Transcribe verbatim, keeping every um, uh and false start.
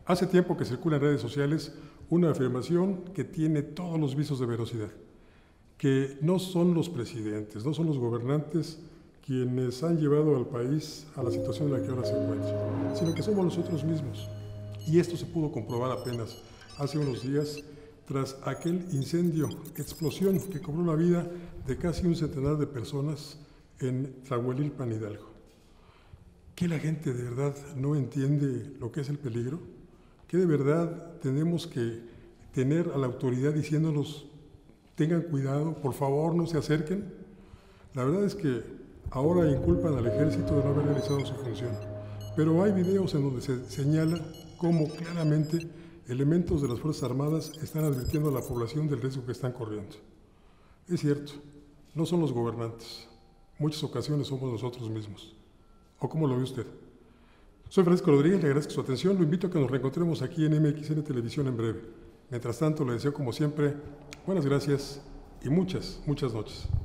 Hace tiempo que circula en redes sociales una afirmación que tiene todos los visos de veracidad, que no son los presidentes, no son los gobernantes quienes han llevado al país a la situación en la que ahora se encuentra, sino que somos nosotros mismos. Y esto se pudo comprobar apenas hace unos días tras aquel incendio, explosión que cobró la vida de casi un centenar de personas en Tlahuelilpan, Hidalgo. ¿Que la gente de verdad no entiende lo que es el peligro? ¿Que de verdad tenemos que tener a la autoridad diciéndonos tengan cuidado, por favor no se acerquen? La verdad es que ahora inculpan al ejército de no haber realizado su función, pero hay videos en donde se señala cómo claramente elementos de las Fuerzas Armadas están advirtiendo a la población del riesgo que están corriendo. Es cierto, no son los gobernantes, muchas ocasiones somos nosotros mismos. ¿O cómo lo ve usted? Soy Francisco Rodríguez, le agradezco su atención, lo invito a que nos reencontremos aquí en M X N Televisión en breve. Mientras tanto, le deseo como siempre buenas gracias y muchas, muchas noches.